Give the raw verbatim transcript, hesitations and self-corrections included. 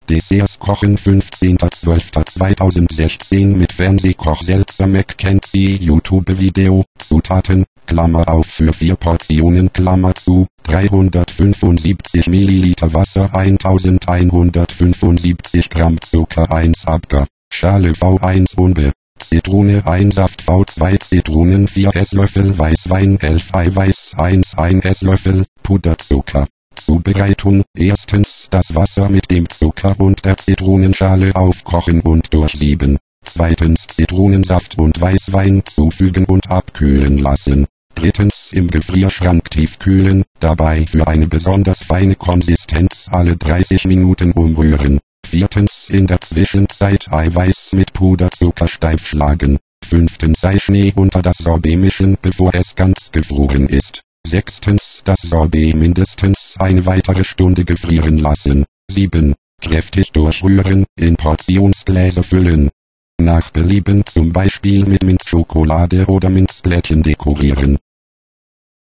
Desserts kochen fünfzehnter zwölfter zweitausendsechzehn mit Fernsehkoch Selzer McKenzie YouTube-Video, Zutaten, Klammer auf für vier Portionen Klammer zu, dreihundertfünfundsiebzig Milliliter Wasser eintausendeinhundertfünfundsiebzig Gramm Zucker eins Abgar, Schale V eins Unbe, Zitrone eins Saft V zwei Zitronen vier Esslöffel Weißwein elf Eiweiß eins ein Esslöffel, Puderzucker. Zubereitung: Erstens das Wasser mit dem Zucker und der Zitronenschale aufkochen und durchsieben. Zweitens Zitronensaft und Weißwein zufügen und abkühlen lassen. Drittens im Gefrierschrank tiefkühlen, dabei für eine besonders feine Konsistenz alle dreißig Minuten umrühren. Viertens in der Zwischenzeit Eiweiß mit Puderzucker steif schlagen. Fünftens Eischnee unter das Sorbet mischen, bevor es ganz gefroren ist. Sechstens das Sorbet mindestens eine weitere Stunde gefrieren lassen. sieben. Kräftig durchrühren, in Portionsgläser füllen. Nach Belieben zum Beispiel mit Minzschokolade oder Minzblättchen dekorieren.